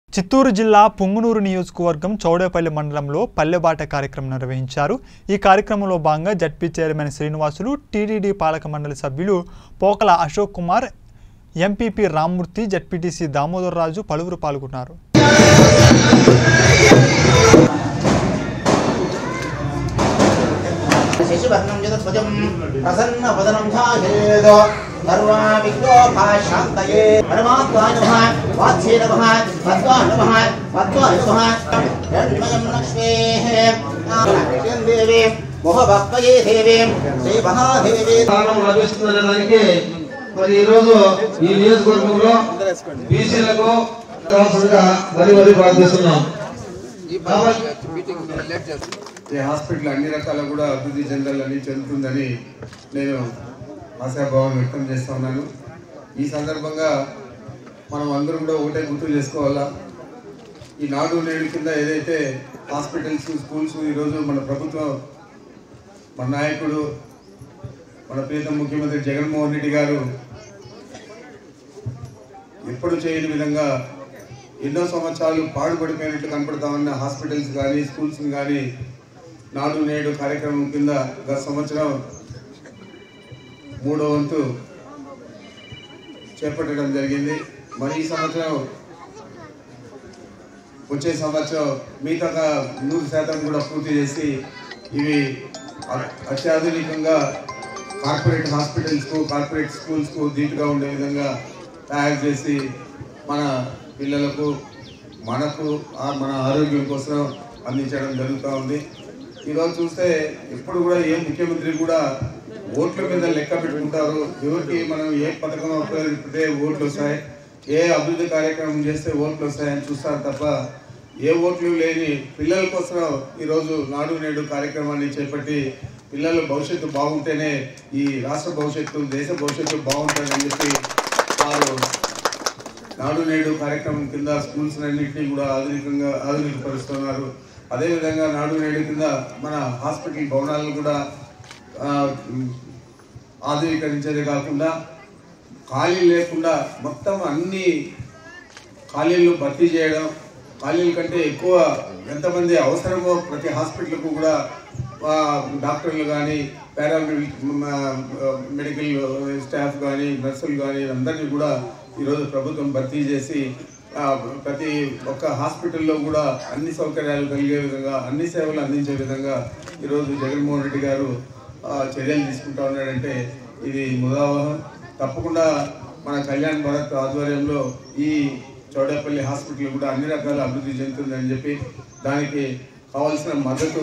చిత్తూరు జిల్లా పుంగనూరు నియోజకవర్గం చౌడేపల్లి మండలంలో పల్లెబాట కార్యక్రమం నిర్వహించారు। ఈ కార్యక్రమంలో భాగంగా జడ్పీ చైర్మన్ శ్రీనివాసులు, టీటీడీ పాలక మండలి సభ్యులు పోకల అశోక్ కుమార్, ఎంపీపీ రామ్మూర్తి, జడ్పీటీసీ దామోదర్ రాజు పలువురు పాల్గొన్నారు। మరి ఈ రోజు ఈ నియోజకవర్గంలో బీసీలకు ప్రార్థిస్తున్నాం। ఈ హాస్పిటల్ అన్ని రకాల కూడా అభివృద్ధి చెందాలని చెందుతుందని నేను ఆశాభావం వ్యక్తం చేస్తా ఉన్నాను। ఈ సందర్భంగా మనం అందరం కూడా ఒకటే గుర్తు చేసుకోవాలా, ఈ నాడు నేడు కింద ఏదైతే హాస్పిటల్స్, స్కూల్స్ ఈరోజు మన ప్రభుత్వం, మన నాయకుడు, మన ప్రియతమ ముఖ్యమంత్రి జగన్మోహన్ రెడ్డి గారు ఎప్పుడు చేయని విధంగా ఎన్నో సంవత్సరాలు పాడుపడిపోయినట్టు కనపడతా ఉన్న హాస్పిటల్స్ కానీ, స్కూల్స్ కానీ నాడు నేడు కార్యక్రమం కింద గత సంవత్సరం 3వ వంతు చేపట్టడం జరిగింది। మరి ఈ సంవత్సరం వచ్చే సంవత్సరం మిగతా 100% కూడా పూర్తి చేసి ఇవి అత్యాధునికంగా కార్పొరేట్ హాస్పిటల్స్కు, కార్పొరేట్ స్కూల్స్కు ధీటుగా ఉండే విధంగా తయారు చేసి మన పిల్లలకు, మనకు, మన ఆరోగ్యం కోసం అందించడం జరుగుతూ ఉంది। ఈరోజు చూస్తే ఎప్పుడు కూడా ఏ ముఖ్యమంత్రి కూడా ఓట్ల మీద లెక్క పెట్టుకుంటారు, ఎవరికి మనం ఏ పథకం ఉపయోగిస్తే ఓట్లు వస్తాయి, ఏ అభివృద్ధి కార్యక్రమం చేస్తే ఓట్లు వస్తాయని చూస్తారు తప్ప ఏ ఓట్లు లేని పిల్లల కోసం ఈరోజు నాడు నేడు కార్యక్రమాన్ని చేపట్టి పిల్లల భవిష్యత్తు బాగుంటేనే ఈ రాష్ట్ర భవిష్యత్తు, దేశ భవిష్యత్తు బాగుంటుందని చెప్పి వారు నాడు నేడు కార్యక్రమం కింద స్కూల్స్ అన్నింటినీ కూడా ఆధునికపరుస్తున్నారు। అదేవిధంగా నాడు నేడు కింద మన హాస్పిటల్ భవనాలను కూడా ఆధునీకరించేదే కాకుండా ఖాళీ లేకుండా మొత్తం అన్ని ఖాళీలు భర్తీ చేయడం, ఖాళీల కంటే ఎక్కువ ఎంతమంది అవసరమో ప్రతి హాస్పిటల్కు కూడా డాక్టర్లు కానీ, మెడికల్ స్టాఫ్ కానీ, నర్సులు కానీ అందరినీ కూడా ఈరోజు ప్రభుత్వం భర్తీ చేసి ప్రతి ఒక్క హాస్పిటల్లో కూడా అన్ని సౌకర్యాలు కలిగే విధంగా, అన్ని సేవలు అందించే విధంగా ఈరోజు జగన్మోహన్ రెడ్డి గారు చర్యలు తీసుకుంటా ఉన్నాడంటే ఇది ముదావహం। తప్పకుండా మన కళ్యాణ్ భారత్ ఆధ్వర్యంలో ఈ చౌడేపల్లి హాస్పిటల్ కూడా అన్ని రకాల అభివృద్ధి చెందుతుందని చెప్పి దానికి కావాల్సిన మద్దతు